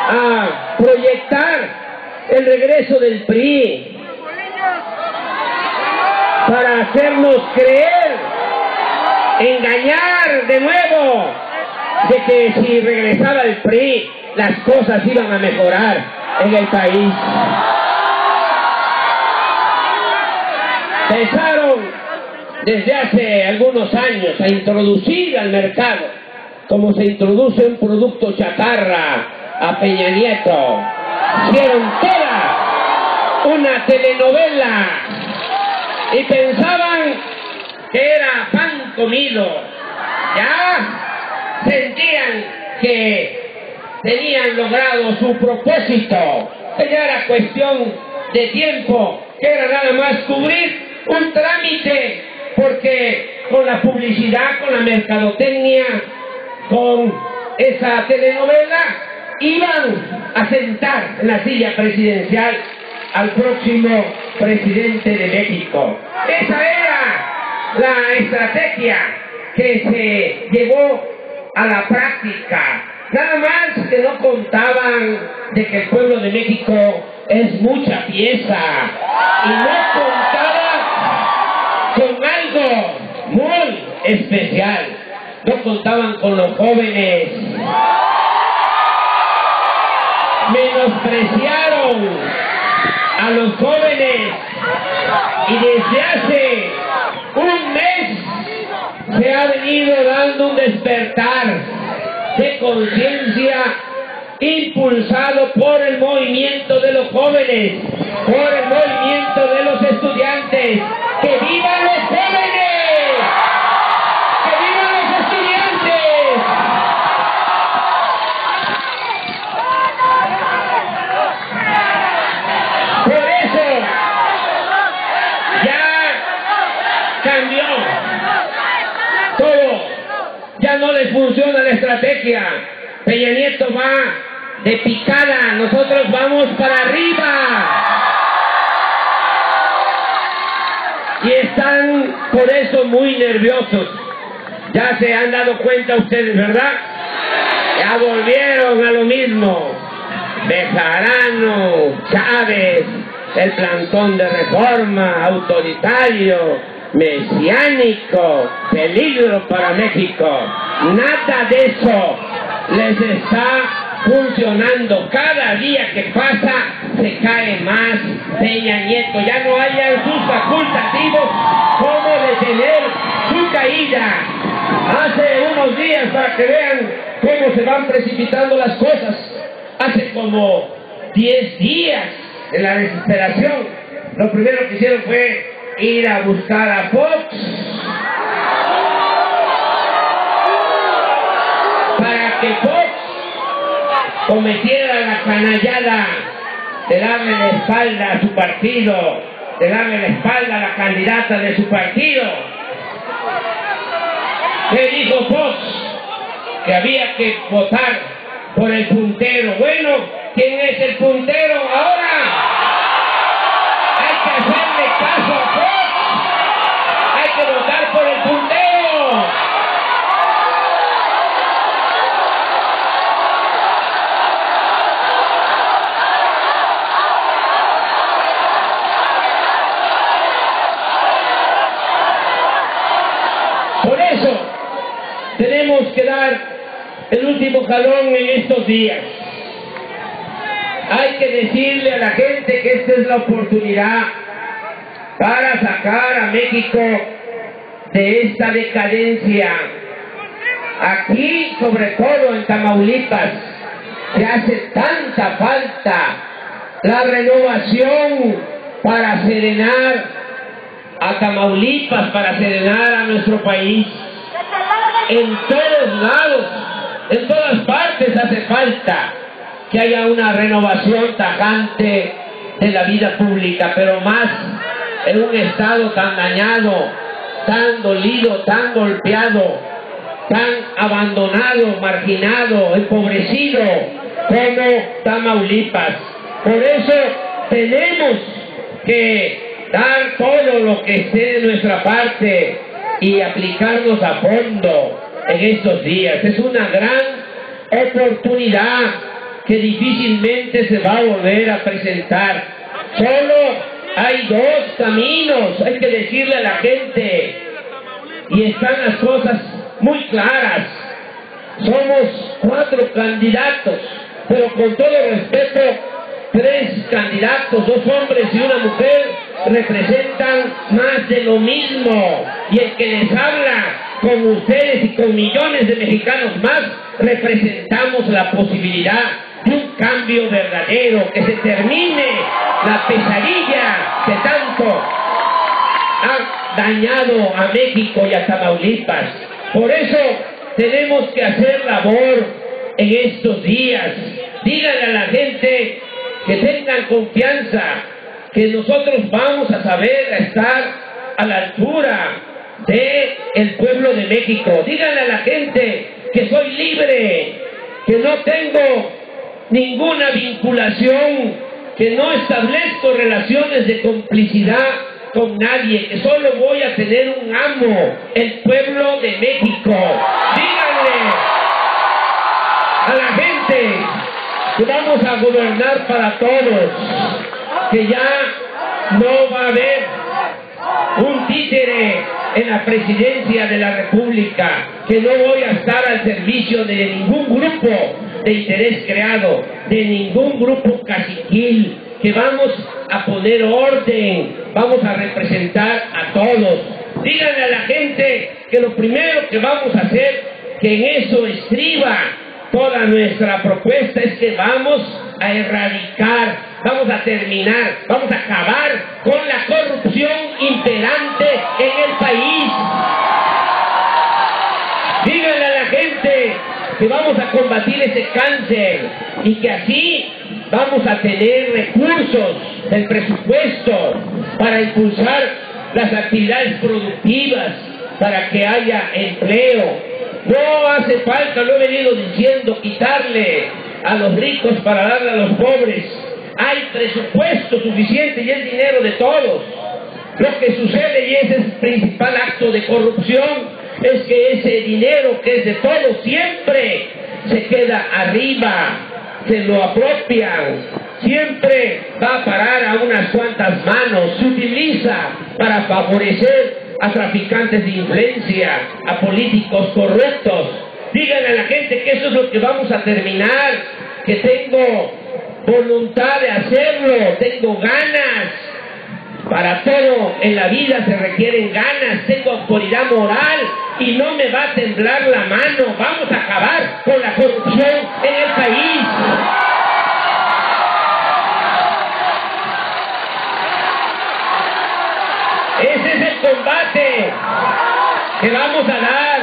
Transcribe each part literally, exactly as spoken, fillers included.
a proyectar el regreso del P R I, para hacernos creer, engañar de nuevo, de que si regresaba el P R I, las cosas iban a mejorar en el país. Empezaron desde hace algunos años a introducir al mercado, como se introduce un producto chatarra, a Peña Nieto. Hicieron toda una telenovela y pensaban que era pan comido. Ya sentían que tenían logrado su propósito, que ya era cuestión de tiempo, que era nada más cubrir un trámite, porque con la publicidad, con la mercadotecnia, con esa telenovela, iban a sentar en la silla presidencial al próximo presidente de México. Esa era la estrategia que se llevó a la práctica. Nada más que no contaban de que el pueblo de México es mucha pieza, y no contaban con algo muy especial. No contaban con los jóvenes. Menospreciaron a los jóvenes, y desde hace un mes se ha venido dando un despertar de conciencia impulsado por el movimiento de los jóvenes, por el movimiento de los estudiantes. ¡Que vivan los jóvenes! ¡Que vivan los estudiantes! Por eso ya cambió todo, ya no les funciona la estrategia. Peña Nieto va de picada, nosotros vamos para arriba. Y están por eso muy nerviosos. Ya se han dado cuenta ustedes, ¿verdad? Ya volvieron a lo mismo. Bejarano, Chávez, el plantón de Reforma, autoritario, mesiánico, peligro para México. Nada de eso les está funcionando. Cada día que pasa se cae más Peña Nieto. Ya no hayan sus facultativos cómo detener su caída. Hace unos días, para que vean cómo se van precipitando las cosas, hace como diez días de la desesperación, lo primero que hicieron fue ir a buscar a Fox para que Fox cometiera la canallada de darle la espalda a su partido, de darle la espalda a la candidata de su partido. ¿Qué dijo Fox? Que había que votar por el puntero. Bueno, ¿quién es el puntero ahora? Hay que hacerle caso a Fox. Hay que votar por el puntero. Por eso tenemos que dar el último jalón en estos días. Hay que decirle a la gente que esta es la oportunidad para sacar a México de esta decadencia. Aquí, sobre todo en Tamaulipas, se hace tanta falta la renovación para serenar a Tamaulipas, para serenar a nuestro país. En todos lados, en todas partes hace falta que haya una renovación tajante de la vida pública, pero más en un estado tan dañado, tan dolido, tan golpeado, tan abandonado, marginado, empobrecido como Tamaulipas. Por eso tenemos que dar todo lo que esté de nuestra parte y aplicarnos a fondo en estos días. Es una gran oportunidad que difícilmente se va a volver a presentar. Solo hay dos caminos, hay que decirle a la gente, y están las cosas muy claras. Somos cuatro candidatos, pero con todo respeto, tres candidatos, dos hombres y una mujer, representan más de lo mismo. Y el que les habla, con ustedes y con millones de mexicanos más, representamos la posibilidad de un cambio verdadero, que se termine la pesadilla que tanto ha dañado a México y a Tamaulipas. Por eso tenemos que hacer labor en estos días. Díganle a la gente que tengan confianza, que nosotros vamos a saber estar a la altura del pueblo de México. Díganle a la gente que soy libre, que no tengo ninguna vinculación, que no establezco relaciones de complicidad con nadie, que solo voy a tener un amo, el pueblo de México. Díganle a la gente que vamos a gobernar para todos, que ya no va a haber un títere en la presidencia de la República, que no voy a estar al servicio de ningún grupo de interés creado, de ningún grupo caciquil, que vamos a poner orden, vamos a representar a todos. Díganle a la gente que lo primero que vamos a hacer, que en eso estriba toda nuestra propuesta, es que vamos a erradicar, vamos a terminar, vamos a acabar con la corrupción imperante en el país. Díganle a la gente que vamos a combatir ese cáncer y que así vamos a tener recursos del presupuesto para impulsar las actividades productivas, para que haya empleo. No hace falta, lo he venido diciendo, quitarle a los ricos para darle a los pobres. Hay presupuesto suficiente y es dinero de todos. Lo que sucede, y ese es el principal acto de corrupción, es que ese dinero que es de todos siempre se queda arriba, se lo apropian, siempre va a parar a unas cuantas manos, se utiliza para favorecer a traficantes de influencia, a políticos corruptos. Díganle a la gente que eso es lo que vamos a terminar, que tengo voluntad de hacerlo, tengo ganas. Para todo en la vida se requieren ganas, tengo autoridad moral y no me va a temblar la mano. Vamos a acabar con la corrupción en el país. Ese es el combate que vamos a dar.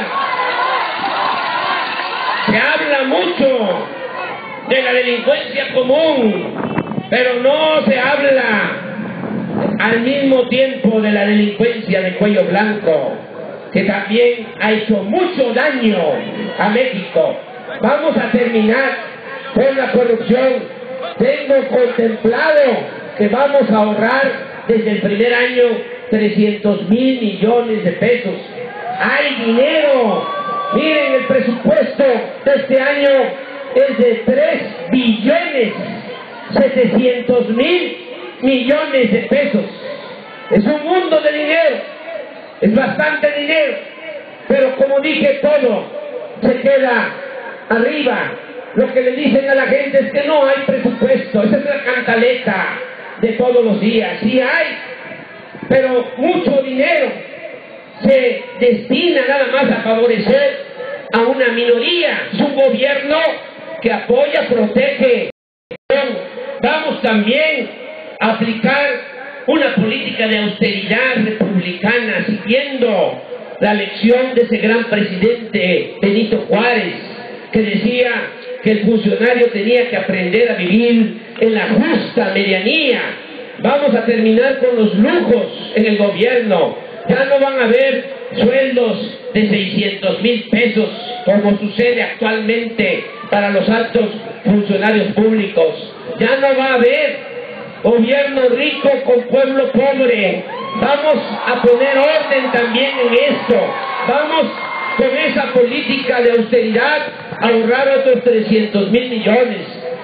Se habla mucho de la delincuencia común, pero no se habla al mismo tiempo de la delincuencia de cuello blanco, que también ha hecho mucho daño a México. Vamos a terminar con la corrupción. Tengo contemplado que vamos a ahorrar desde el primer año trescientos mil millones de pesos. ¡Hay dinero! Miren, el presupuesto de este año es de tres billones setecientos mil millones de pesos. Es un mundo de dinero, es bastante dinero, pero como dije, todo se queda arriba. Lo que le dicen a la gente es que no hay presupuesto. Esa es la cantaleta de todos los días. Sí hay, pero mucho dinero se destina nada más a favorecer a una minoría. Es un gobierno que apoya, protege. Vamos también a aplicar una política de austeridad republicana, siguiendo la lección de ese gran presidente Benito Juárez, que decía que el funcionario tenía que aprender a vivir en la justa medianía. Vamos a terminar con los lujos en el gobierno. Ya no van a haber sueldos de seiscientos mil pesos como sucede actualmente para los altos funcionarios públicos. Ya no va a haber gobierno rico con pueblo pobre. Vamos a poner orden también en esto. Vamos con esa política de austeridad a ahorrar otros trescientos mil millones.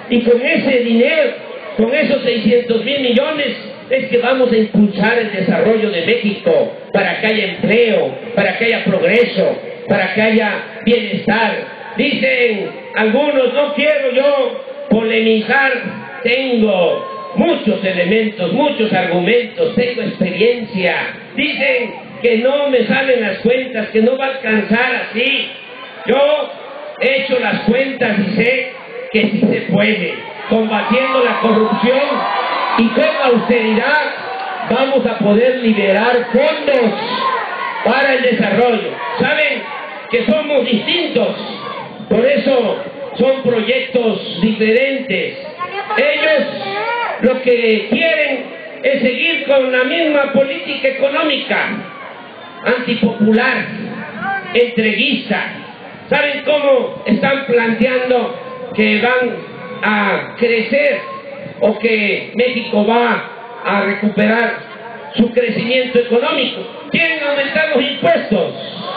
Y con ese dinero, con esos seiscientos mil millones, es que vamos a impulsar el desarrollo de México para que haya empleo, para que haya progreso, para que haya bienestar. Dicen algunos, no quiero yo polemizar, tengo muchos elementos, muchos argumentos, tengo experiencia. Dicen que no me salen las cuentas, que no va a alcanzar así. Yo he hecho las cuentas y sé que sí se puede, combatiendo la corrupción y con austeridad vamos a poder liberar fondos para el desarrollo. Saben que somos distintos, por eso son proyectos diferentes. Ellos lo que quieren es seguir con la misma política económica, antipopular, entreguista. ¿Saben cómo están planteando que van a crecer o que México va a recuperar su crecimiento económico? Quieren aumentar los impuestos.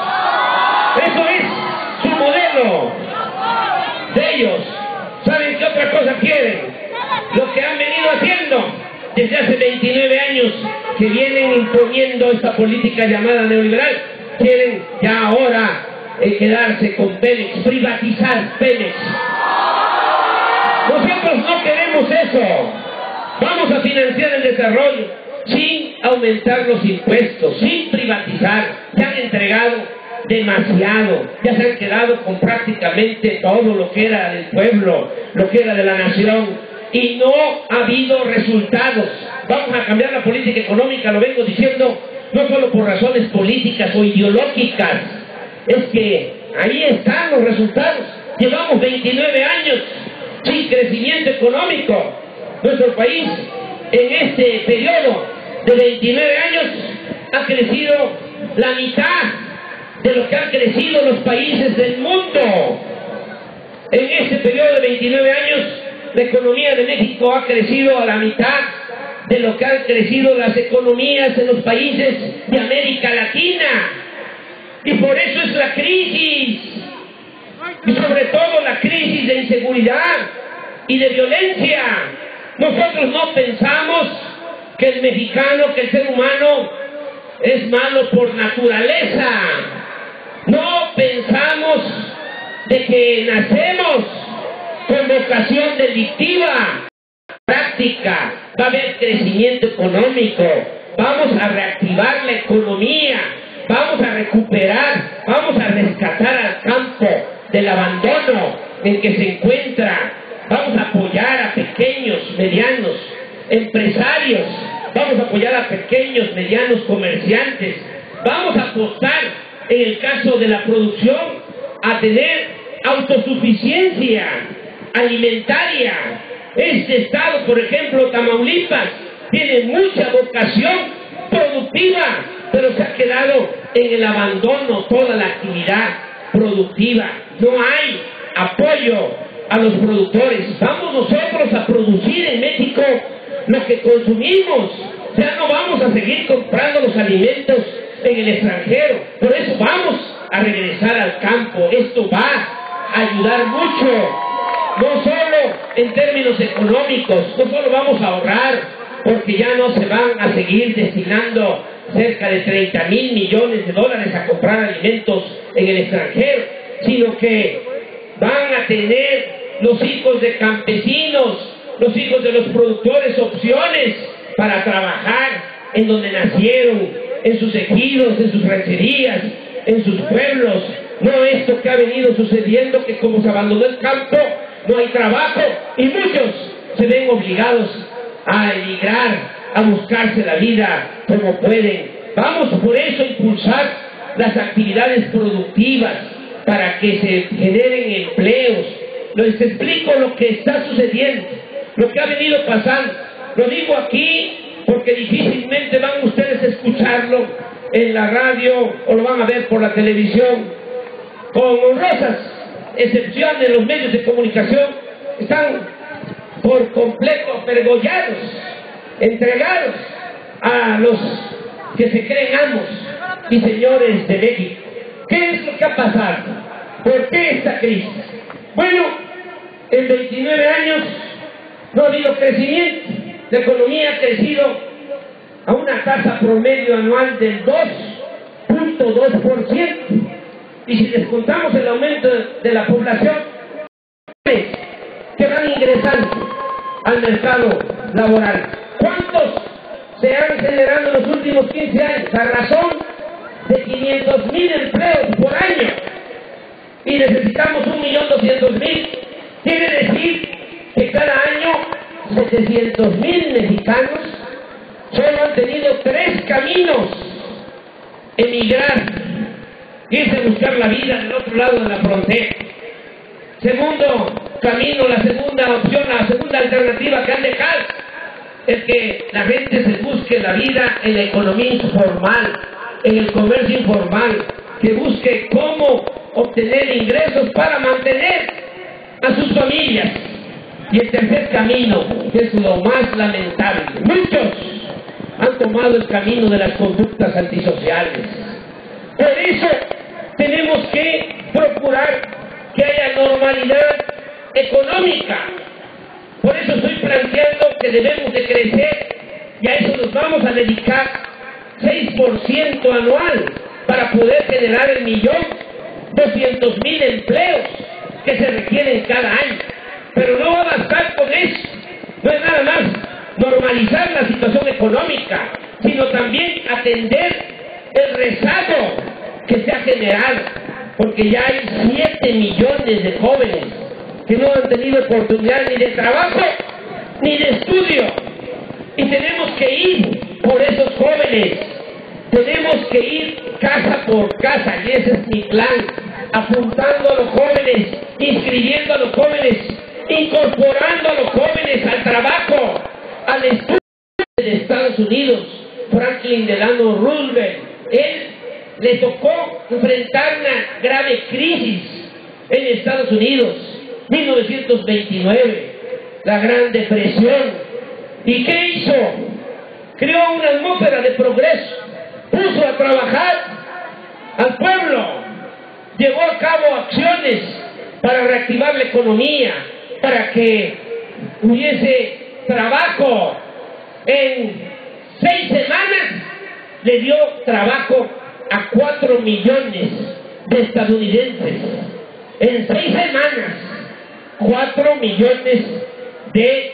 Eso es su modelo de ellos. ¿Saben qué otra cosa quieren? Lo que han venido haciendo desde hace veintinueve años, que vienen imponiendo esta política llamada neoliberal. Quieren ya ahora eh, quedarse con Pemex, privatizar Pemex. Nosotros no queremos eso. Vamos a financiar el desarrollo sin aumentar los impuestos, sin privatizar. Ya han entregado demasiado, ya se han quedado con prácticamente todo lo que era del pueblo, lo que era de la nación, y no ha habido resultados. Vamos a cambiar la política económica, lo vengo diciendo, no solo por razones políticas o ideológicas, es que ahí están los resultados. Llevamos veintinueve años sin crecimiento económico. Nuestro país en este periodo de veintinueve años ha crecido la mitad de lo que han crecido los países del mundo. En este periodo de veintinueve años, la economía de México ha crecido a la mitad de lo que han crecido las economías en los países de América Latina. Y por eso es la crisis, y sobre todo la crisis de inseguridad y de violencia. Nosotros no pensamos que el mexicano, que el ser humano es malo por naturaleza. No pensamos de que nacemos con vocación delictiva. Práctica, va a haber crecimiento económico, vamos a reactivar la economía, vamos a recuperar, vamos a rescatar al campo del abandono en que se encuentra, vamos a apoyar a pequeños, medianos empresarios, vamos a apoyar a pequeños, medianos comerciantes, vamos a apostar, en el caso de la producción, a tener autosuficiencia alimentaria. Este estado, por ejemplo, Tamaulipas, tiene mucha vocación productiva, pero se ha quedado en el abandono toda la actividad productiva. No hay apoyo a los productores. Vamos nosotros a producir en México lo que consumimos. Ya no vamos a seguir comprando los alimentos en el extranjero. Por eso vamos a regresar al campo. Esto va a ayudar mucho, no solo en términos económicos, no solo vamos a ahorrar, porque ya no se van a seguir destinando cerca de treinta mil millones de dólares a comprar alimentos en el extranjero, sino que van a tener los hijos de campesinos, los hijos de los productores, opciones para trabajar en donde nacieron, en sus ejidos, en sus rancherías, en sus pueblos. No esto que ha venido sucediendo, que como se abandonó el campo, no hay trabajo y muchos se ven obligados a emigrar, a buscarse la vida como pueden. Vamos por eso a impulsar las actividades productivas para que se generen empleos. Les explico lo que está sucediendo, lo que ha venido pasando. Lo digo aquí porque difícilmente van ustedes a escucharlo en la radio o lo van a ver por la televisión. Con honrosas excepciones, los medios de comunicación están por completo pergollados, entregados a los que se creen amos y señores de México. ¿Qué es lo que ha pasado? ¿Por qué esta crisis? Bueno, En veintinueve años no ha habido crecimiento. La economía ha crecido a una tasa promedio anual del dos punto dos por ciento. Y si descontamos el aumento de la población que van ingresando al mercado laboral, ¿cuántos se han generado en los últimos quince años? A razón de quinientos mil empleos por año. Y necesitamos un millón doscientos mil. Quiere decir que cada año setecientos mil mexicanos solo han tenido tres caminos: emigrar, irse a buscar la vida del otro lado de la frontera. Segundo camino, la segunda opción, la segunda alternativa que han dejado es que la gente se busque la vida en la economía informal, en el comercio informal, que busque cómo obtener ingresos para mantener a sus familias. Y el tercer camino, que es lo más lamentable, muchos han tomado el camino de las conductas antisociales. Por eso tenemos que procurar que haya normalidad económica. Por eso estoy planteando que debemos de crecer, y a eso nos vamos a dedicar seis por ciento anual para poder generar el millón doscientos mil empleos que se requieren cada año. Pero no va a bastar con eso. No es nada más normalizar la situación económica, sino también atender el rezago que se ha generado, porque ya hay siete millones de jóvenes que no han tenido oportunidad ni de trabajo ni de estudio. Y tenemos que ir por esos jóvenes, tenemos que ir casa por casa, y ese es mi plan, apuntando a los jóvenes, inscribiendo a los jóvenes, incorporando a los jóvenes al trabajo, al estudio. De Estados Unidos, Franklin Delano Roosevelt, él le tocó enfrentar una grave crisis en Estados Unidos, mil novecientos veintinueve, la Gran Depresión. ¿Y qué hizo? Creó una atmósfera de progreso, puso a trabajar al pueblo, llevó a cabo acciones para reactivar la economía, para que hubiese trabajo. En seis semanas le dio trabajo a cuatro millones de estadounidenses. En seis semanas, cuatro millones de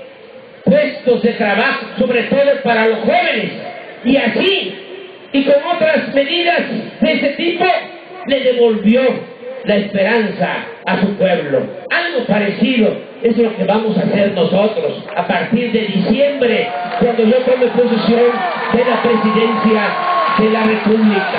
puestos de trabajo, sobre todo para los jóvenes. Y así, y con otras medidas de ese tipo, le devolvió la esperanza a su pueblo. Algo parecido es lo que vamos a hacer nosotros a partir de diciembre, cuando yo tome posesión de la presidencia de la República.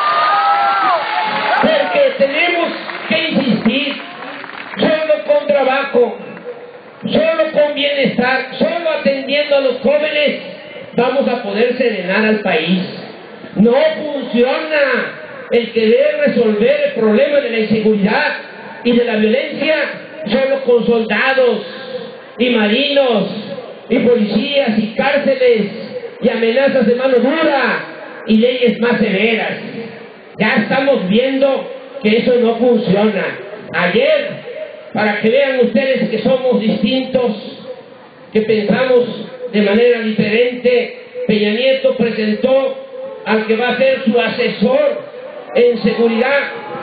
Porque tenemos que insistir, solo con trabajo, solo con bienestar, solo atendiendo a los jóvenes, vamos a poder serenar al país. No funciona el querer resolver el problema de la inseguridad y de la violencia solo con soldados y marinos y policías y cárceles y amenazas de mano dura y leyes más severas. Ya estamos viendo que eso no funciona. Ayer, para que vean ustedes que somos distintos, que pensamos de manera diferente, Peña Nieto presentó al que va a ser su asesor en seguridad,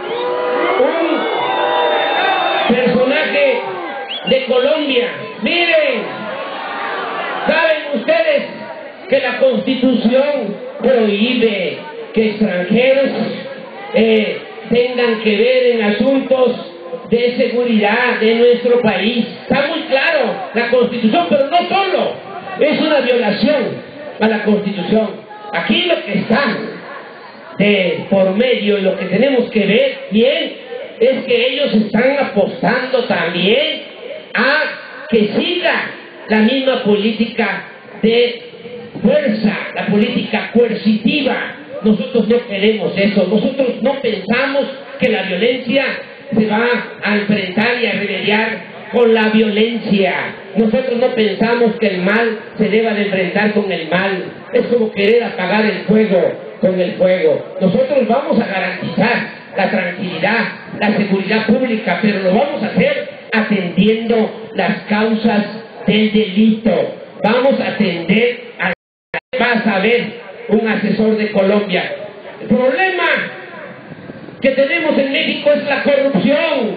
un personaje de Colombia. Miren, ¿saben ustedes que la Constitución prohíbe que extranjeros eh, tengan que ver en asuntos de seguridad de nuestro país? Está muy claro la Constitución, pero no solo es una violación a la Constitución. Aquí lo que está de por medio y lo que tenemos que ver bien es que ellos están apostando también a que siga la misma política de fuerza, la política coercitiva. Nosotros no queremos eso. Nosotros no pensamos que la violencia se va a enfrentar y a remediar con la violencia. Nosotros no pensamos que el mal se deba de enfrentar con el mal. Es como querer apagar el fuego con el fuego. Nosotros vamos a garantizar la tranquilidad, la seguridad pública, pero lo vamos a hacer atendiendo las causas del delito. Vamos a atender a... Vas a ver un asesor de Colombia. El problema que tenemos en México es la corrupción.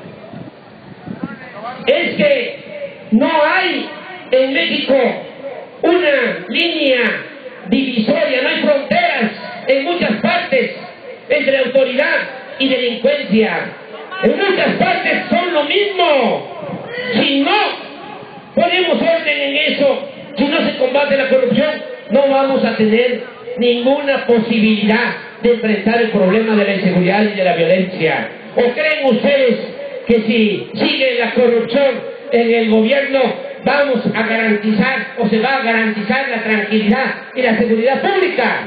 Es que no hay en México una línea divisoria, no hay fronteras en muchas partes entre autoridad y delincuencia. En muchas partes son lo mismo. Si no ponemos orden en eso, si no se combate la corrupción, no vamos a tener ninguna posibilidad de enfrentar el problema de la inseguridad y de la violencia. ¿O creen ustedes que si sigue la corrupción en el gobierno vamos a garantizar o se va a garantizar la tranquilidad y la seguridad pública?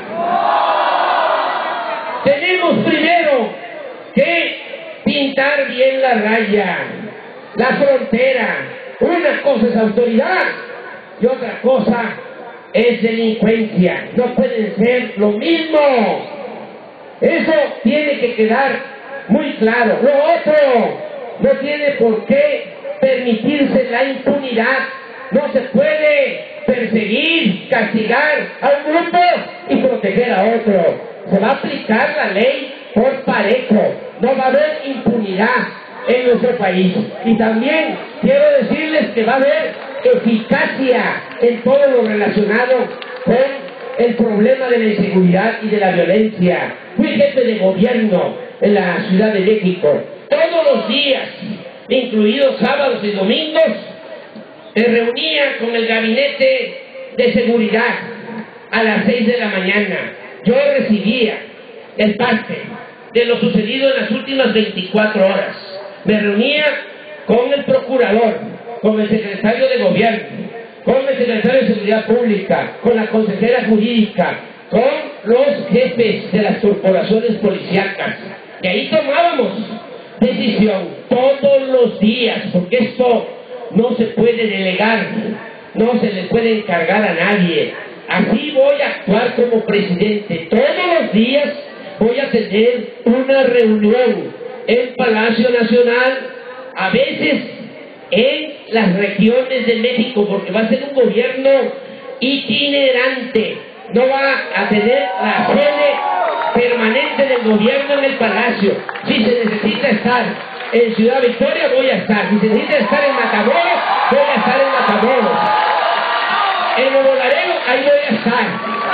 Tenemos primero que pintar bien la raya, la frontera. Una cosa es autoridad y otra cosa es delincuencia. No pueden ser lo mismo. Eso tiene que quedar muy claro. Lo otro, no tiene por qué permitirse la impunidad. No se puede perseguir, castigar a un grupo y proteger a otro. Se va a aplicar la ley por parejo. No va a haber impunidad en nuestro país. Y también quiero decirles que va a haber eficacia en todo lo relacionado con el problema de la inseguridad y de la violencia. Fui jefe de gobierno en la Ciudad de México. Todos los días, incluidos sábados y domingos, me reunía con el gabinete de seguridad a las seis de la mañana. Yo recibía el parte de lo sucedido en las últimas veinticuatro horas. Me reunía con el procurador, con el secretario de gobierno, con el secretario de Seguridad Pública, con la consejera jurídica, con los jefes de las corporaciones policíacas. Y ahí tomábamos decisión todos los días, porque esto no se puede delegar, no se le puede encargar a nadie. Así voy a actuar como presidente. Todos los días voy a tener una reunión en Palacio Nacional, a veces en las regiones de México, porque va a ser un gobierno itinerante. No va a tener la sede permanente del gobierno en el Palacio. Si se necesita estar en Ciudad Victoria, voy a estar. Si se necesita estar en Matamoros, voy a estar en Matamoros. En Nuevo Laredo, ahí voy a estar.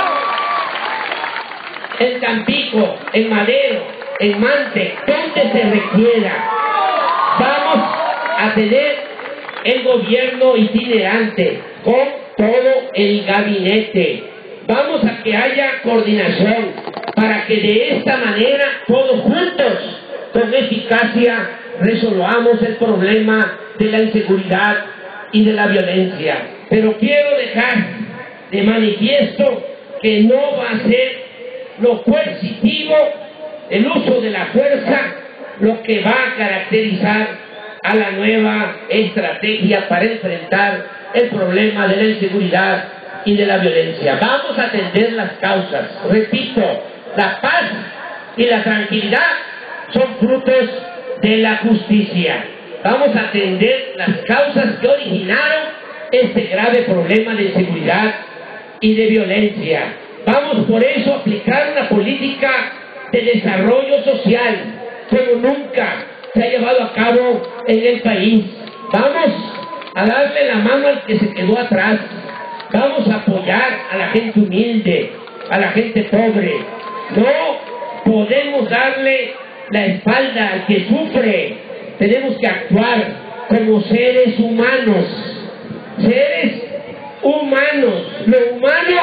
En Tampico, en Madero, en Mante, donde se requiera. Vamos a tener el gobierno itinerante con todo el gabinete. Vamos a que haya coordinación para que de esta manera todos juntos, con eficacia, resolvamos el problema de la inseguridad y de la violencia. Pero quiero dejar de manifiesto que no va a ser lo coercitivo, el uso de la fuerza, lo que va a caracterizar a la nueva estrategia para enfrentar el problema de la inseguridad y de la violencia. Vamos a atender las causas. Repito, la paz y la tranquilidad son frutos de la justicia. Vamos a atender las causas que originaron este grave problema de inseguridad y de violencia. Vamos por eso a aplicar una política de desarrollo social como nunca se ha llevado a cabo en el país. Vamos a darle la mano al que se quedó atrás. Vamos a apoyar a la gente humilde, a la gente pobre. No podemos darle la espalda al que sufre. Tenemos que actuar como seres humanos. Seres humanos. Lo humano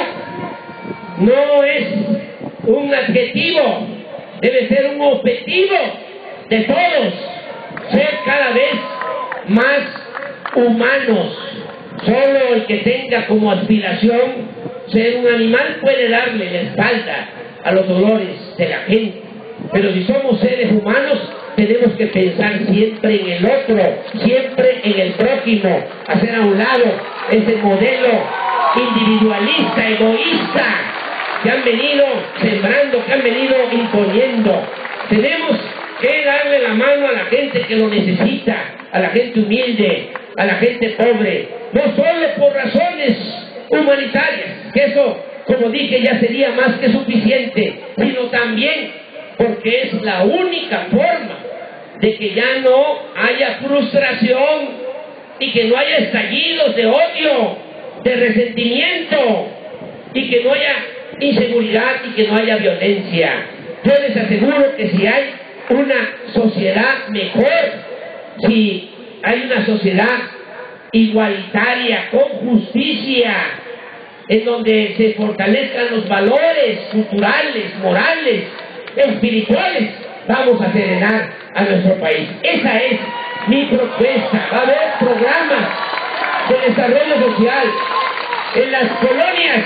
no es un adjetivo, debe ser un objetivo de todos. Ser cada vez más humanos. Solo el que tenga como aspiración ser un animal puede darle la espalda a los dolores de la gente. Pero si somos seres humanos, tenemos que pensar siempre en el otro, siempre en el prójimo, hacer a un lado ese modelo individualista, egoísta, que han venido sembrando, que han venido imponiendo. Tenemos que darle la mano a la gente que lo necesita, a la gente humilde, a la gente pobre, no solo por razones humanitarias, que eso, como dije, ya sería más que suficiente, sino también porque es la única forma de que ya no haya frustración y que no haya estallidos de odio, de resentimiento, y que no haya inseguridad y que no haya violencia. Yo les aseguro que si hay una sociedad mejor, si hay una sociedad igualitaria, con justicia, en donde se fortalezcan los valores culturales, morales, espirituales, vamos a serenar a nuestro país. Esa es mi propuesta. Va a haber programas de desarrollo social en las colonias,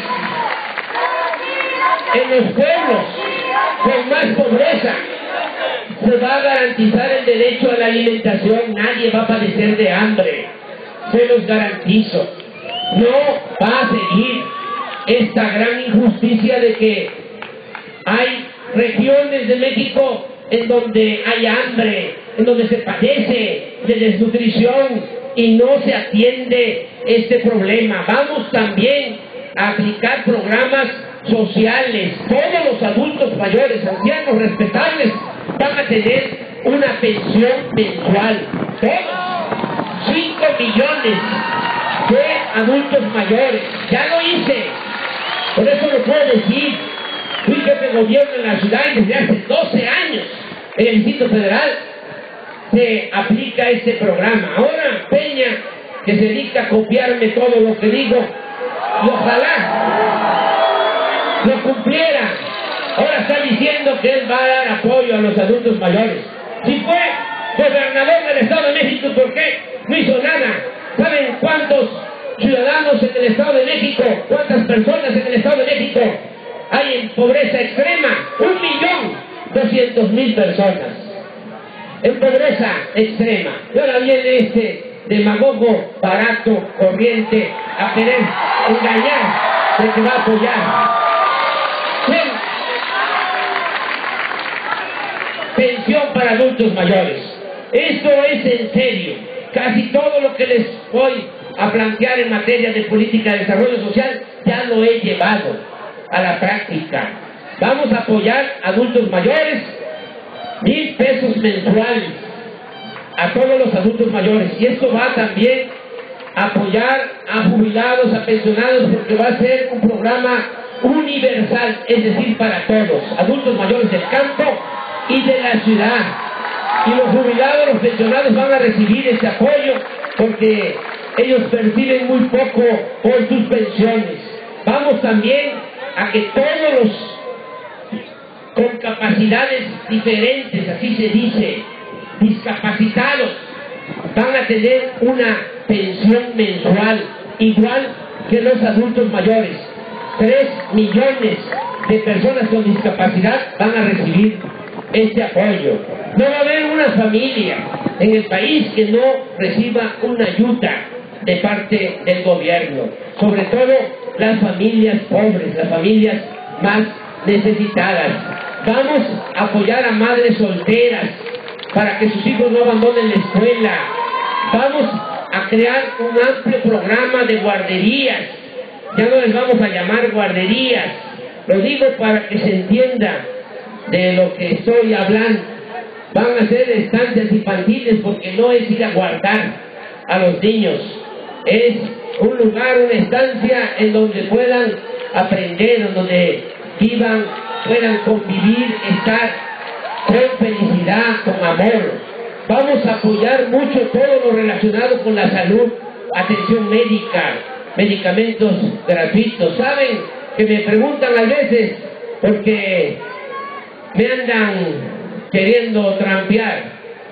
en los pueblos con más pobreza. Se va a garantizar el derecho a la alimentación, nadie va a padecer de hambre, se los garantizo. No va a seguir esta gran injusticia de que hay regiones de México en donde hay hambre, en donde se padece de desnutrición y no se atiende este problema. Vamos también a aplicar programas sociales. Todos los adultos mayores, ancianos respetables, van a tener una pensión mensual. Todos, cinco millones de adultos mayores. Ya lo hice, por eso lo puedo decir. Fui jefe de gobierno en la ciudad y desde hace doce años en el Distrito Federal se aplica este programa. Ahora Peña, que se dedica a copiarme todo lo que digo, y ojalá lo cumpliera, ahora está diciendo que él va a dar apoyo a los adultos mayores. Si fue gobernador del Estado de México, ¿por qué no hizo nada? ¿Saben cuántos ciudadanos en el Estado de México, cuántas personas en el Estado de México hay en pobreza extrema? Un millón doscientos mil personas en pobreza extrema. Y ahora viene este demagogo barato, corriente, a querer engañar de que va a apoyar. Bien. Pensión para adultos mayores. Esto es en serio. Casi todo lo que les voy a plantear en materia de política de desarrollo social ya lo he llevado a la práctica. Vamos a apoyar a adultos mayores, mil pesos mensuales a todos los adultos mayores. Y esto va también a apoyar a jubilados, a pensionados, porque va a ser un programa universal, es decir, para todos, adultos mayores del campo y de la ciudad. Y los jubilados, los pensionados van a recibir ese apoyo porque ellos perciben muy poco por sus pensiones. Vamos también a que todos los con capacidades diferentes, así se dice, discapacitados, van a tener una pensión mensual igual que los adultos mayores. Tres millones de personas con discapacidad van a recibir este apoyo. No va a haber una familia en el país que no reciba una ayuda de parte del gobierno, sobre todo las familias pobres, las familias más necesitadas. Vamos a apoyar a madres solteras para que sus hijos no abandonen la escuela. Vamos a crear un amplio programa de guarderías. Ya no les vamos a llamar guarderías, lo digo para que se entienda de lo que estoy hablando. Van a ser estancias infantiles porque no es ir a guardar a los niños, es un lugar, una estancia en donde puedan aprender, en donde vivan, puedan convivir, estar con felicidad, con amor. Vamos a apoyar mucho todo lo relacionado con la salud, atención médica, medicamentos gratuitos. Saben que me preguntan a veces porque me andan queriendo trampear.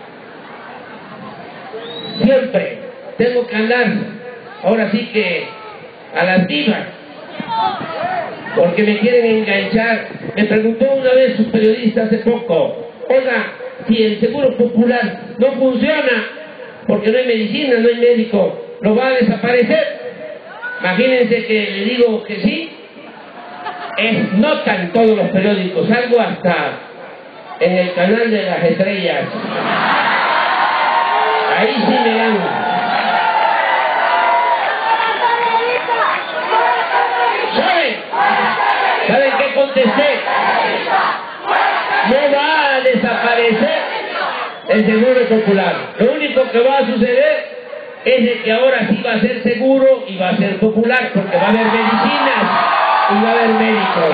Siempre tengo que andar, ahora sí que a las vivas, porque me quieren enganchar. Me preguntó una vez un periodista hace poco, oiga, si el Seguro Popular no funciona porque no hay medicina, no hay médico, ¿lo va a desaparecer? Imagínense que le digo que sí. Es nota en todos los periódicos, algo hasta en el canal de las estrellas. Ahí sí me dan. ¿Saben? ¿Saben qué contesté? No va a desaparecer el seguro popular. Lo único que va a suceder es de que ahora sí va a ser seguro y va a ser popular, porque va a haber medicinas y va a haber médicos.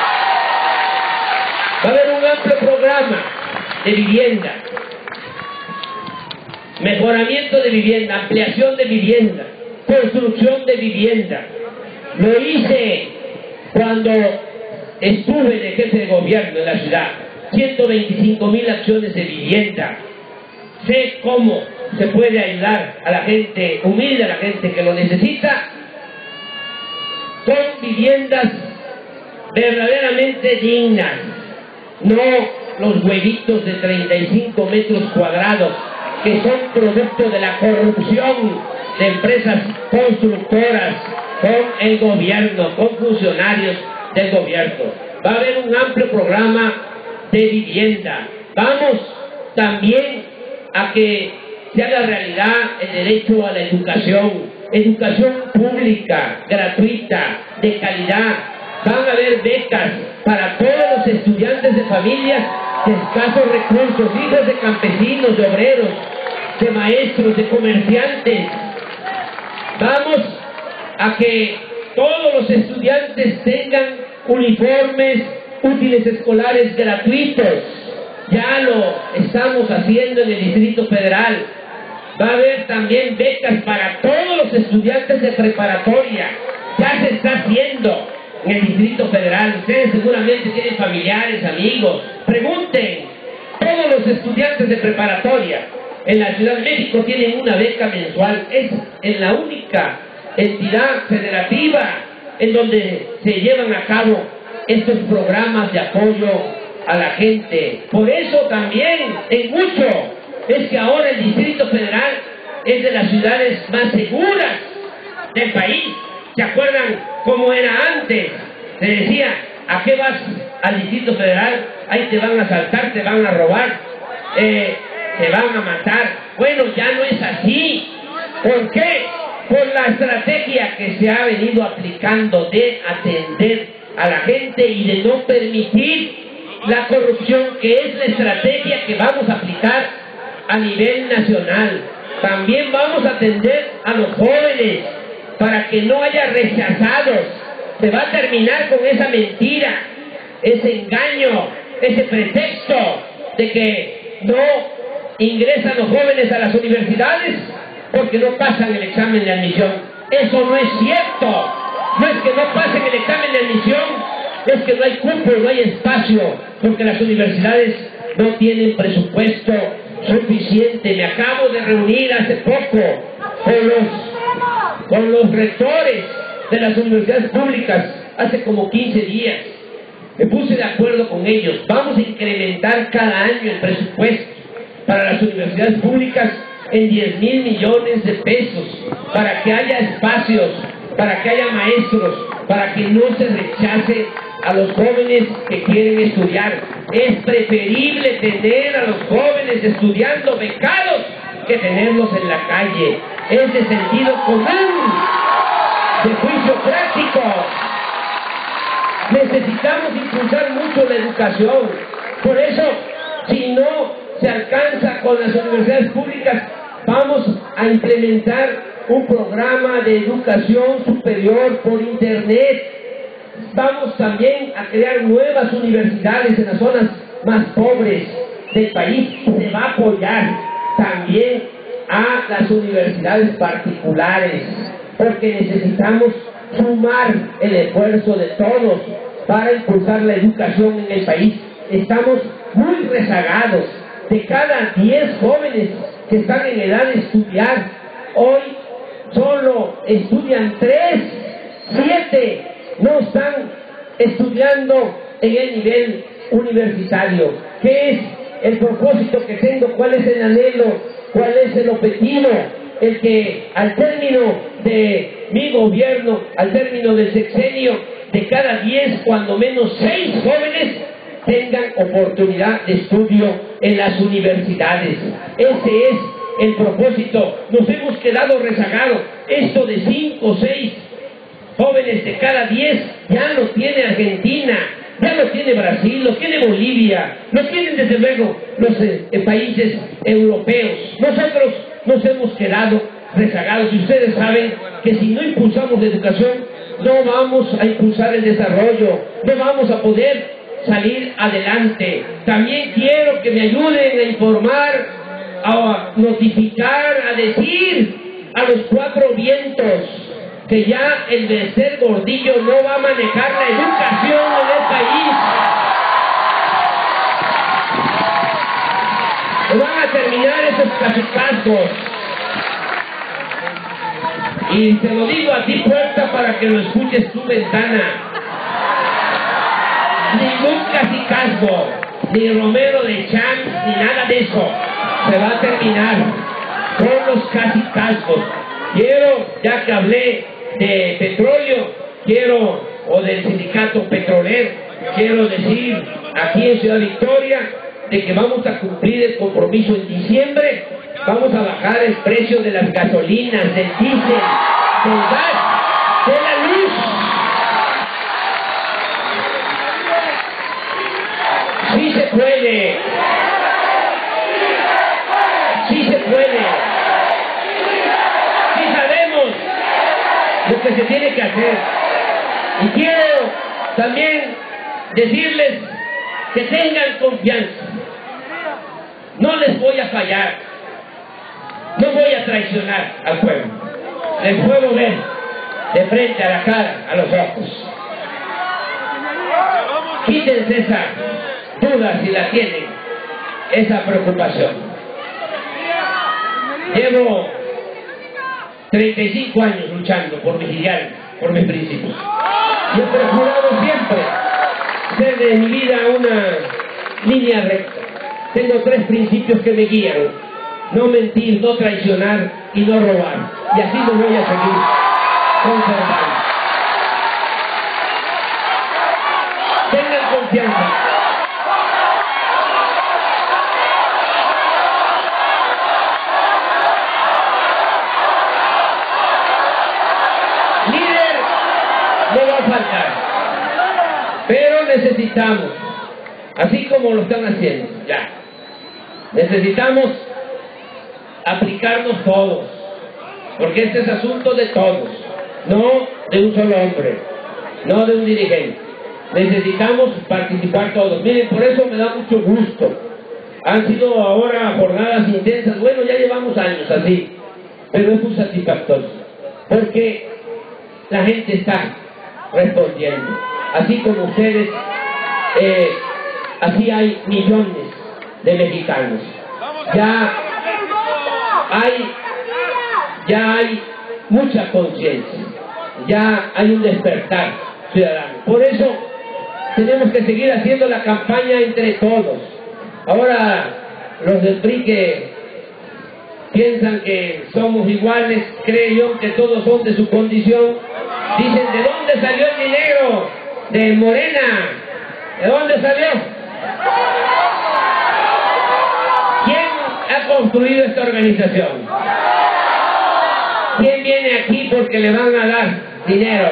Va a haber un amplio programa de vivienda, mejoramiento de vivienda, ampliación de vivienda, construcción de vivienda. Lo hice cuando estuve de jefe de gobierno en la ciudad. ciento veinticinco mil acciones de vivienda. Sé cómo se puede ayudar a la gente humilde, a la gente que lo necesita, con viviendas verdaderamente dignas, no los huevitos de treinta y cinco metros cuadrados que son producto de la corrupción de empresas constructoras con el gobierno, con funcionarios del gobierno. Va a haber un amplio programa de vivienda. Vamos también a que se haga realidad el derecho a la educación, educación pública, gratuita, de calidad. Van a haber becas para todos los estudiantes de familias de escasos recursos, hijos de campesinos, de obreros, de maestros, de comerciantes. Vamos a que todos los estudiantes tengan uniformes, útiles escolares gratuitos. Ya lo estamos haciendo en el Distrito Federal. Va a haber también becas para todos los estudiantes de preparatoria. Ya se está haciendo en el Distrito Federal. Ustedes seguramente tienen familiares, amigos. Pregunten. Todos los estudiantes de preparatoria en la Ciudad de México tienen una beca mensual. Es en la única entidad federativa en donde se llevan a cabo estos programas de apoyo a la gente. Por eso también, en mucho, es que ahora el Distrito Federal es de las ciudades más seguras del país. ¿Se acuerdan cómo era antes? Se decía, ¿a qué vas al Distrito Federal? Ahí te van a asaltar, te van a robar, eh, te van a matar. Bueno, ya no es así. ¿Por qué? Por la estrategia que se ha venido aplicando de atender a la gente y de no permitir la corrupción, que es la estrategia que vamos a aplicar a nivel nacional. También vamos a atender a los jóvenes para que no haya rechazados. Se va a terminar con esa mentira, ese engaño, ese pretexto de que no ingresan los jóvenes a las universidades porque no pasan el examen de admisión. Eso no es cierto. No es que no pasen el examen de admisión, es que no hay cupo, no hay espacio, porque las universidades no tienen presupuesto suficiente. Me acabo de reunir hace poco con los, con los rectores de las universidades públicas, hace como quince días. Me puse de acuerdo con ellos. Vamos a incrementar cada año el presupuesto para las universidades públicas en diez mil millones de pesos, para que haya espacios, para que haya maestros, para que no se rechace a los jóvenes que quieren estudiar. Es preferible tener a los jóvenes estudiando becados que tenerlos en la calle. Es de sentido común, de juicio práctico. Necesitamos impulsar mucho la educación. Por eso, si no se alcanza con las universidades públicas, vamos a implementar un programa de educación superior por internet. Vamos también a crear nuevas universidades en las zonas más pobres del país. Se va a apoyar también a las universidades particulares, porque necesitamos sumar el esfuerzo de todos para impulsar la educación en el país. Estamos muy rezagados. De cada diez jóvenes que están en edad de estudiar, hoy solo estudian tres, siete no están estudiando en el nivel universitario. ¿Qué es el propósito que tengo? ¿Cuál es el anhelo? ¿Cuál es el objetivo? El que al término de mi gobierno, al término del sexenio, de cada diez, cuando menos seis jóvenes tengan oportunidad de estudio en las universidades. Ese es el propósito. Nos hemos quedado rezagados. Esto de cinco o seis jóvenes de cada diez ya lo tiene Argentina, ya lo tiene Brasil, lo tiene Bolivia, lo tienen desde luego los eh, países europeos. Nosotros nos hemos quedado rezagados y ustedes saben que si no impulsamos la educación no vamos a impulsar el desarrollo, no vamos a poder salir adelante. También quiero que me ayuden a informar, a notificar, a decir a los cuatro vientos que ya el Bester Gordillo no va a manejar la educación en el país. Se van a terminar esos cacicazgos. Y te lo digo a ti, puerta, para que lo escuches tu ventana. Ningún cacicazgo, ni Romero de Champs, ni nada de eso. Se va a terminar con los cacicazgos. Quiero, ya que hablé de petróleo, quiero, o del sindicato petrolero, quiero decir aquí en Ciudad Victoria de que vamos a cumplir el compromiso en diciembre. Vamos a bajar el precio de las gasolinas, del diésel, del gas, de la luz. Sí se puede. Sí se puede. Sí sabemos lo que se tiene que hacer. Y quiero también decirles que tengan confianza. No les voy a fallar. No voy a traicionar al pueblo. El pueblo ve de frente a la cara, a los ojos. Quítense esa duda si la tienen, esa preocupación. Llevo treinta y cinco años luchando por mis ideales, por mis principios. Y he procurado siempre hacer de mi vida una línea recta. Tengo tres principios que me guían: no mentir, no traicionar y no robar. Y así lo voy a seguir conservando. Tengan confianza. Líder no va a faltar. Pero necesitamos, así como lo están haciendo, ya, necesitamos aplicarnos todos, porque este es asunto de todos, no de un solo hombre, no de un dirigente. Necesitamos participar todos. Miren, por eso me da mucho gusto. Han sido ahora jornadas intensas. Bueno, ya llevamos años así, pero es muy satisfactorio, porque la gente está respondiendo. Así como ustedes, eh, así hay millones de mexicanos. Ya hay, ya hay mucha conciencia, ya hay un despertar ciudadano. Por eso tenemos que seguir haciendo la campaña entre todos. Ahora los del P R I que piensan que somos iguales, creen yo que todos son de su condición, dicen: ¿de dónde salió el dinero? De Morena. ¿De dónde salió? ¿Quién ha construido esta organización? ¿Quién viene aquí porque le van a dar dinero?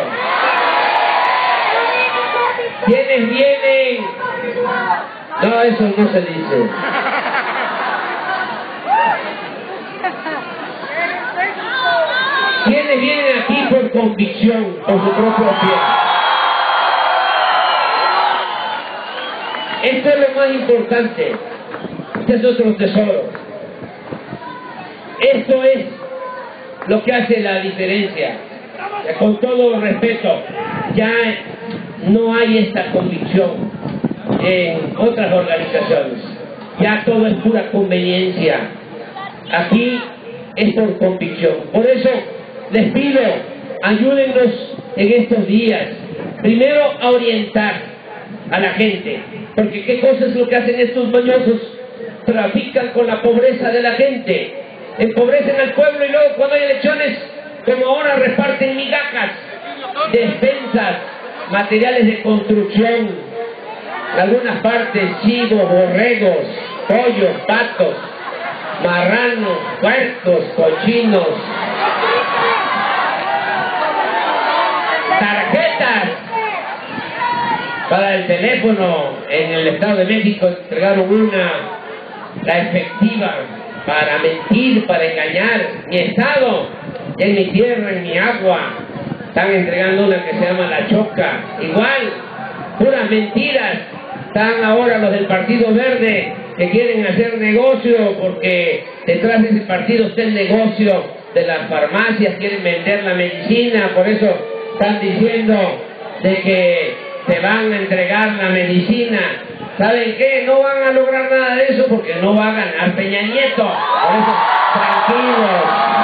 ¿Quiénes vienen? No, eso no se dice. ¿Quiénes vienen aquí por convicción, por su propio pie? Esto es lo más importante. Este es otro tesoro. Esto es lo que hace la diferencia. Con todo respeto, ya no hay esta convicción en otras organizaciones. Ya todo es pura conveniencia. Aquí es por convicción. Por eso les pido, ayúdennos en estos días. Primero, a orientar a la gente. Porque ¿qué cosa es lo que hacen estos mañosos? Trafican con la pobreza de la gente, empobrecen al pueblo y luego cuando hay elecciones, como ahora, reparten migajas, despensas, materiales de construcción, En algunas partes, chivos, borregos, pollos, patos, marranos, puercos, cochinos, tarjetas para el teléfono. En el Estado de México entregaron una, la efectiva, para mentir, para engañar. Mi estado, en mi tierra, en mi agua, están entregando una que se llama La Choca. Igual, puras mentiras. Están ahora los del Partido Verde que quieren hacer negocio, porque detrás de ese partido está el negocio de las farmacias, quieren vender la medicina. Por eso están diciendo de que se van a entregar la medicina. ¿Saben qué? No van a lograr nada de eso porque no va a ganar Peña Nieto. Por eso, tranquilos.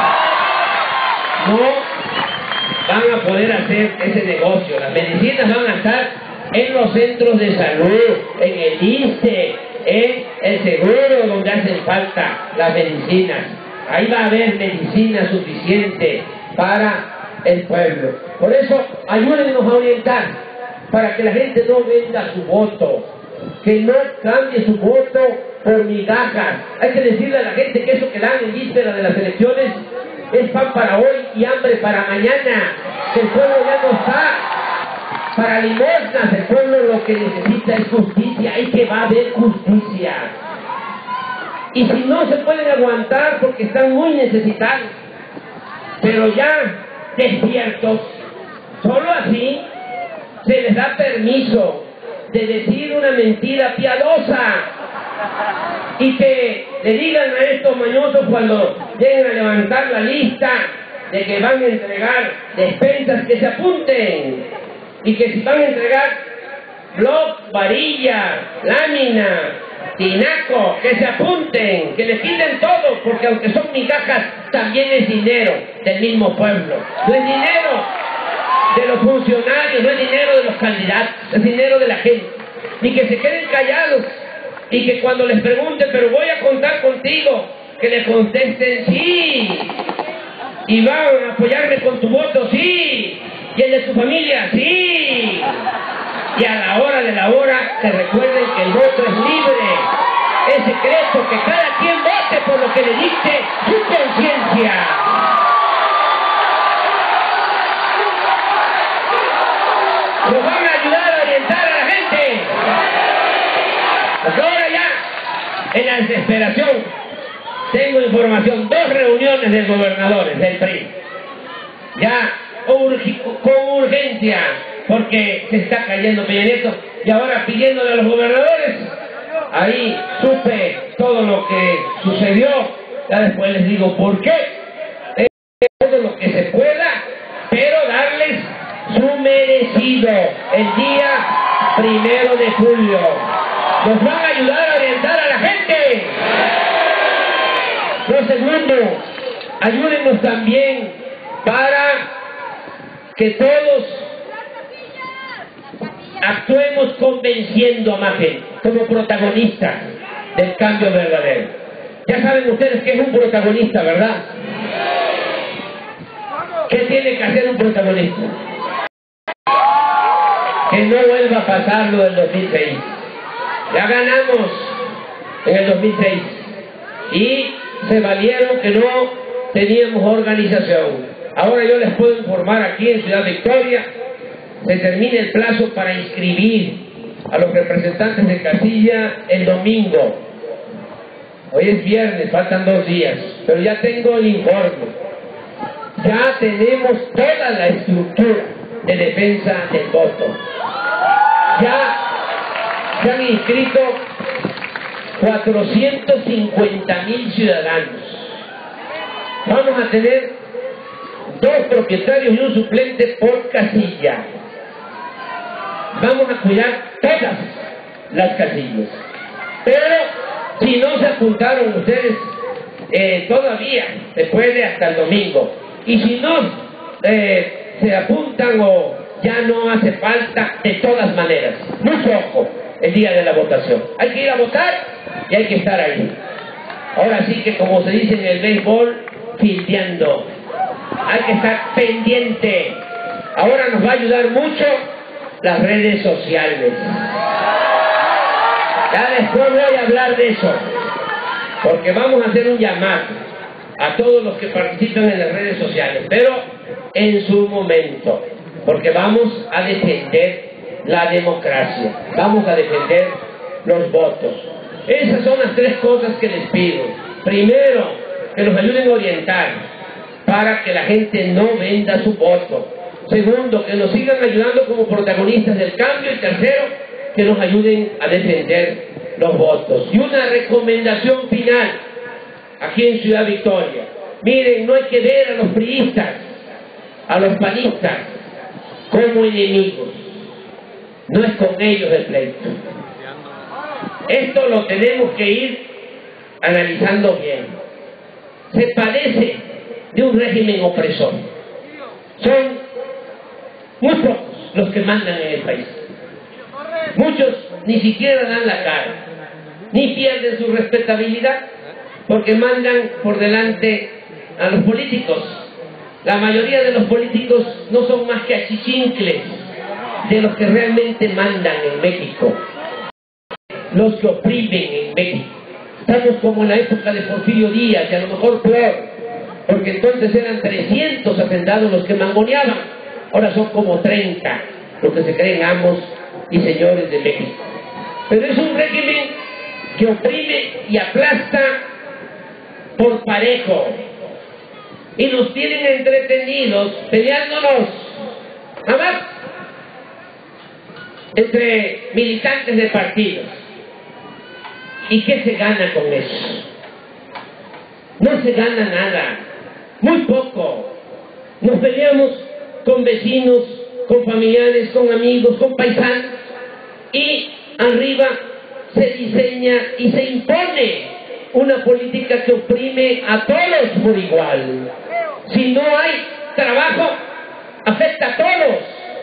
No van a poder hacer ese negocio. Las medicinas van a estar en los centros de salud, en el I S S S S E, en el seguro donde hacen falta las medicinas. Ahí va a haber medicina suficiente para el pueblo. Por eso, ayúdennos a orientar para que la gente no venda su voto, que no cambie su voto por migajas. Hay que decirle a la gente que eso que dan en víspera de las elecciones es pan para hoy y hambre para mañana, que el pueblo ya no está para limosnas. El pueblo lo que necesita es justicia, y que va a haber justicia. Y si no se pueden aguantar porque están muy necesitados, pero ya despiertos, solo así se les da permiso de decir una mentira piadosa y que le digan a estos mañosos cuando lleguen a levantar la lista de que van a entregar despensas, que se apunten, y que si van a entregar bloc, varilla, lámina, tinaco, que se apunten, que les quiten todo, porque aunque son migajas, también es dinero del mismo pueblo. No es dinero de los funcionarios, no es dinero de los candidatos, es dinero de la gente. Y que se queden callados, y que cuando les pregunten, pero voy a contar contigo, que les contesten sí, y van a apoyarme con tu voto, sí, y el de tu familia, sí. Y a la hora de la hora, que recuerden que el voto es libre, es secreto, que cada quien vote por lo que le dicte su conciencia. Nos van a ayudar a orientar a la gente. Porque ahora ya, en la desesperación, tengo información, dos reuniones de gobernadores del P R I. Ya urgi, con urgencia, porque se está cayendo Peña Nieto, y ahora pidiéndole a los gobernadores. Ahí supe todo lo que sucedió, ya después les digo por qué. Es todo lo que se pueda, pero darles su merecido el día primero de julio. Nos van a ayudar a orientar a la gente. Lo segundo, ayúdennos también para que todos actuemos convenciendo a más gente, como protagonistas del cambio verdadero. Ya saben ustedes que es un protagonista, ¿verdad? ¿Qué tiene que hacer un protagonista? Que no vuelva a pasar lo del dos mil seis. Ya ganamos en el dos mil seis y se valieron que no teníamos organización. Ahora yo les puedo informar aquí en Ciudad Victoria, se termina el plazo para inscribir a los representantes de casilla el domingo. Hoy es viernes, faltan dos días, pero ya tengo el informe. Ya tenemos toda la estructura de defensa del voto. Ya se han inscrito cuatrocientos cincuenta mil ciudadanos. Vamos a tener dos propietarios y un suplente por casilla. Vamos a cuidar todas las casillas. Pero si no se apuntaron ustedes eh, todavía, se puede hasta el domingo. Y si no eh, se apuntan o ya no hace falta, de todas maneras, mucho ojo el día de la votación. Hay que ir a votar y hay que estar ahí. Ahora sí que, como se dice en el béisbol, fildeando. Hay que estar pendiente. Ahora nos va a ayudar mucho las redes sociales. Ya después voy a hablar de eso, porque vamos a hacer un llamado a todos los que participan en las redes sociales, pero en su momento, porque vamos a defender la democracia, vamos a defender los votos. Esas son las tres cosas que les pido. Primero, que nos ayuden a orientar para que la gente no venda su voto. Segundo, que nos sigan ayudando como protagonistas del cambio. Y tercero, que nos ayuden a defender los votos. Y una recomendación final aquí en Ciudad Victoria. Miren, no hay que ver a los priistas, a los panistas, como enemigos. No es con ellos el pleito. Esto lo tenemos que ir analizando bien. Se padece de un régimen opresor. Son muy pocos los que mandan en el país. Muchos ni siquiera dan la cara, ni pierden su respetabilidad, porque mandan por delante a los políticos. La mayoría de los políticos no son más que achichincles de los que realmente mandan en México, los que oprimen en México. Estamos como en la época de Porfirio Díaz, y a lo mejor peor, porque entonces eran trescientos hacendados los que mangoneaban, ahora son como treinta los que se creen amos y señores de México. Pero es un régimen que oprime y aplasta por parejo, y nos tienen entretenidos peleándonos, nada más, entre militantes de partidos. ¿Y qué se gana con eso? No se gana nada, muy poco. Nos peleamos con vecinos, con familiares, con amigos, con paisanos, y arriba se diseña y se impone una política que oprime a todos por igual. Si no hay trabajo, afecta a todos.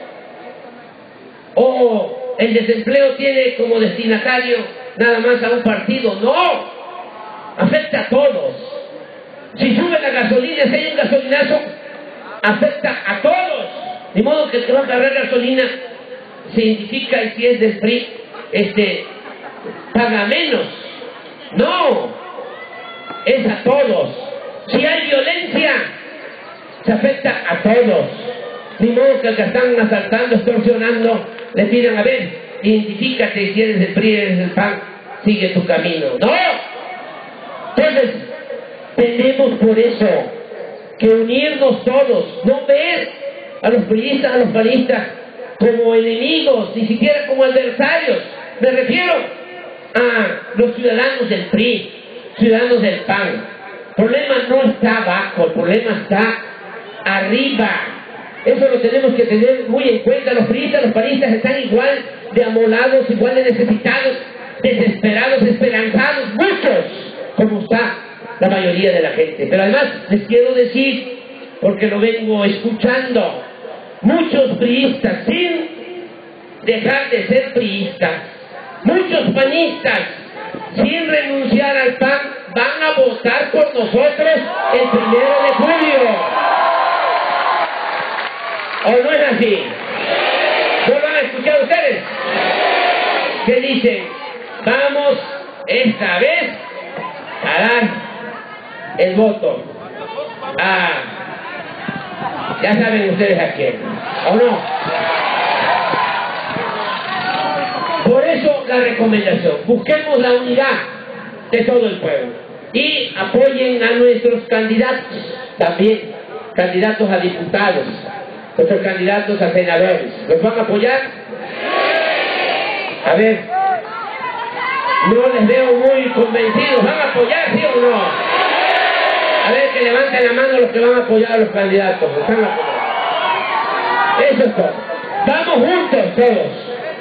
O el desempleo tiene como destinatario nada más a un partido. No, afecta a todos. Si sube la gasolina, si hay un gasolinazo, afecta a todos. De modo que el que va a cargar gasolina se identifica, y si es del P R I, este, paga menos. No, es a todos. Si hay violencia, se afecta a todos. De modo que al que están asaltando, extorsionando, le piden, a ver, identifícate, si eres del P R I, eres del P A N, sigue tu camino. ¡No! Entonces, tenemos por eso que unirnos todos, no ver a los priistas, a los panistas como enemigos, ni siquiera como adversarios. Me refiero a los ciudadanos del P R I, ciudadanos del P A N. El problema no está abajo, el problema está arriba. Eso lo tenemos que tener muy en cuenta. Los priistas, los panistas están igual de amolados, igual de necesitados, desesperados, esperanzados, muchos, como está la mayoría de la gente. Pero además les quiero decir, porque lo vengo escuchando, muchos priistas, sin dejar de ser priistas, muchos panistas, sin renunciar al P A N, van a votar por nosotros el primero de julio. ¿O no es así? ¿No lo han escuchado ustedes? ¿Qué dicen? Vamos esta vez a dar el voto a... ya saben ustedes a quién, ¿o no? Por eso la recomendación, busquemos la unidad de todo el pueblo y apoyen a nuestros candidatos, también candidatos a diputados, nuestros candidatos a senadores. ¿Los van a apoyar? A ver, no les veo muy convencidos. ¿Van a apoyar, sí o no? A ver, que levanten la mano los que van a apoyar a los candidatos. ¿Los van a apoyar? Eso es todo. Vamos juntos todos.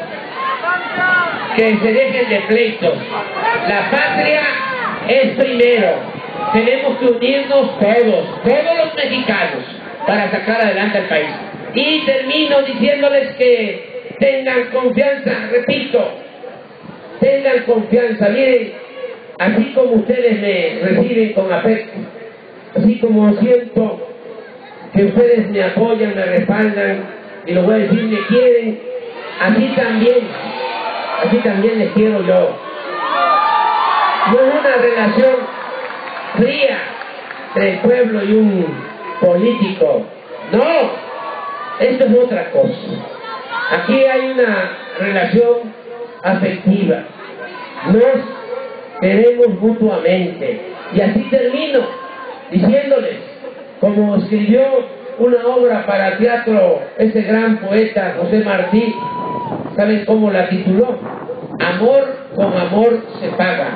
Que se dejen de pleitos. La patria es primero. Tenemos que unirnos todos, todos los mexicanos, para sacar adelante al país. Y termino diciéndoles que tengan confianza, repito, tengan confianza. Miren, así como ustedes me reciben con afecto, así como siento que ustedes me apoyan, me respaldan, y lo voy a decir, me quieren, así también, así también les quiero yo. no es una relación fría entre el pueblo y un político. No, esto es otra cosa. Aquí hay una relación afectiva. Nos queremos mutuamente. Y así termino diciéndoles, como escribió una obra para teatro ese gran poeta José Martí, ¿saben cómo la tituló? Amor con amor se paga.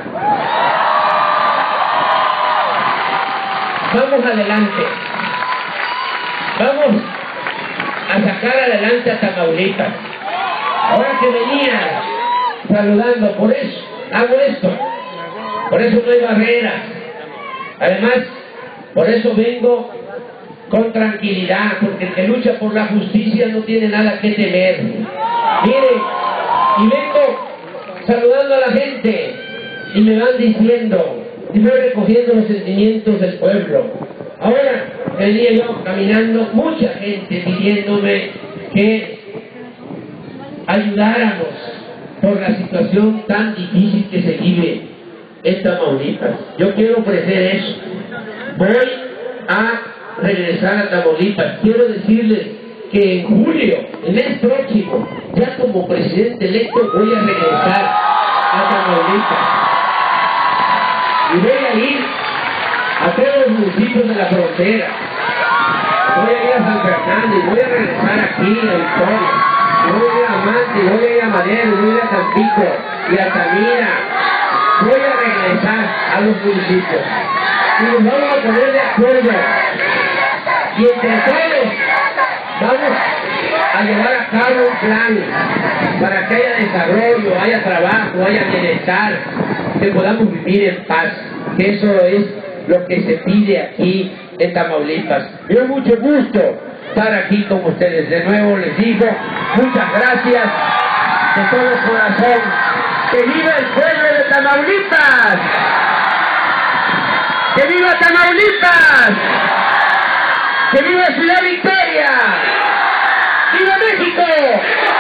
Vamos adelante. Vamos a sacar adelante a Tamaulipas. Ahora que venía saludando, por eso hago esto. Por eso no hay barreras. Además, por eso vengo con tranquilidad, porque el que lucha por la justicia no tiene nada que temer. Miren, y vengo saludando a la gente, y me van diciendo, y voy recogiendo los sentimientos del pueblo. Ahora venía yo caminando, mucha gente pidiéndome que ayudáramos por la situación tan difícil que se vive en Tamaulipas. Yo quiero ofrecer eso. Voy a regresar a Tamaulipas. Quiero decirles que en julio, el mes próximo, ya como presidente electo, voy a regresar a Tamaulipas. Y voy a ir a todos los municipios de la frontera. Voy a ir a San Fernando y voy a regresar aquí a Victoria. Voy a ir a Mante, voy a ir a Madero, voy a ir a Tampico y a Tamira. Voy a regresar a los municipios. Y nos vamos a poner de acuerdo. Y entre todos vamos a llevar a cabo un plan para que haya desarrollo, haya trabajo, haya bienestar, que podamos vivir en paz. Que eso es lo que se pide aquí en Tamaulipas. Me da mucho gusto estar aquí con ustedes. De nuevo les digo muchas gracias de todo corazón. ¡Que viva el pueblo de Tamaulipas! ¡Que viva Tamaulipas! ¡Que viva Ciudad Victoria! ¡Viva México!